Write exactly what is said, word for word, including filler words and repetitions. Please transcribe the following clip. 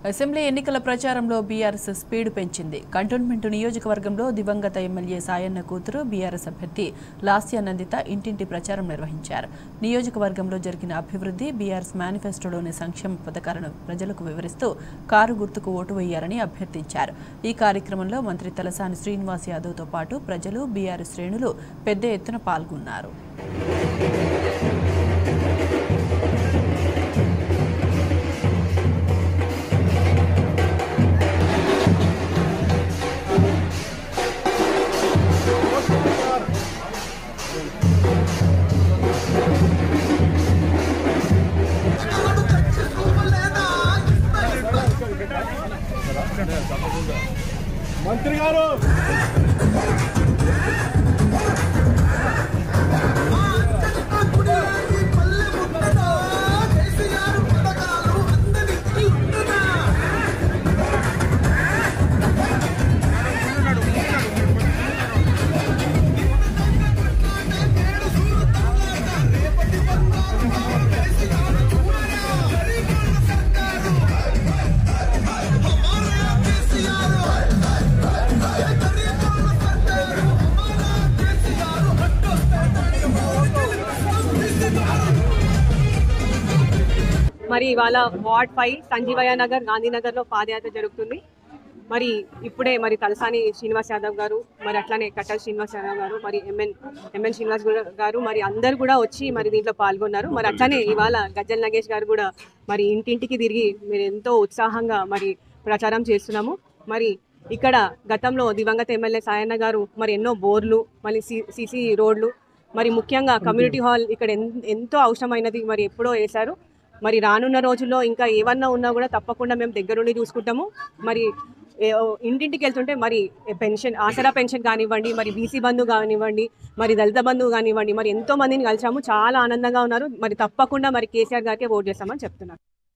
Assembly ఎన్నికల ప్రచారంలో BRS speed పెంచింది. కంటోన్మెంట్ నియోజకవర్గంలో దివంగత ఎమ్మెల్యే సాయన్న కూతురు బీఆర్ఎస్ అభ్యర్థి లాస్య నందిత ఇంటింటి ప్రచారం నిర్వహించారు. నియోజకవర్గంలో జరిగిన అభివృద్ధి, బీఆర్ఎస్ మేనిఫెస్టోలోని సంక్షేమ పథకాలను ప్రజలకు వివరిస్తూ కారు గుర్తుకు ఓటు వేయాలని అభ్యర్థించారు. ఈ కార్యక్రమంలో మంత్రి తలసాని శ్రీనివాస్ యాదవ్తో పాటు ప్రజలు, బీఆర్ఎస్ శ్రేణులు పెద్ద ఎత్తున పాల్గొన్నారు. మంత్రి గారు మరి ఇవాళ వార్డ్ ఫైవ్ సంజీవయ్య నగర్ గాంధీనగర్లో పాదయాత్ర జరుగుతుంది. మరి ఇప్పుడే మరి తలసాని శ్రీనివాస్ యాదవ్ గారు, మరి అట్లానే కట్టల్ శ్రీనివాస్ యాదవ్ గారు, మరి ఎంఎన్ ఎంఎన్ శ్రీనివాస్ గారు మరి అందరు కూడా వచ్చి మరి దీంట్లో పాల్గొన్నారు. మరి అట్లానే ఇవాళ గజ్జల నగేష్ గారు కూడా మరి ఇంటింటికి తిరిగి మీరు ఎంతో ఉత్సాహంగా మరి ప్రచారం చేస్తున్నాము. మరి ఇక్కడ గతంలో దివంగత ఎమ్మెల్యే సాయన్న గారు మరి ఎన్నో బోర్లు, మళ్ళీ సీసీ రోడ్లు, మరి ముఖ్యంగా కమ్యూనిటీ హాల్ ఇక్కడ ఎంతో అవసరమైనది మరి ఎప్పుడో వేశారు. మరి రానున్న రోజుల్లో ఇంకా ఏమన్నా ఉన్నా కూడా తప్పకుండా మేము దగ్గరుండి చూసుకుంటాము. మరి ఇంటింటికి వెళ్తుంటే మరి పెన్షన్, ఆసరా పెన్షన్ కానివ్వండి, మరి బీసీ బంధు కానివ్వండి, మరి దళిత బంధువు కానివ్వండి, మరి ఎంతో మందిని కలిసాము. చాలా ఆనందంగా ఉన్నారు. మరి తప్పకుండా మరి కేసీఆర్ గారికి ఓట్ చేస్తామని చెప్తున్నారు.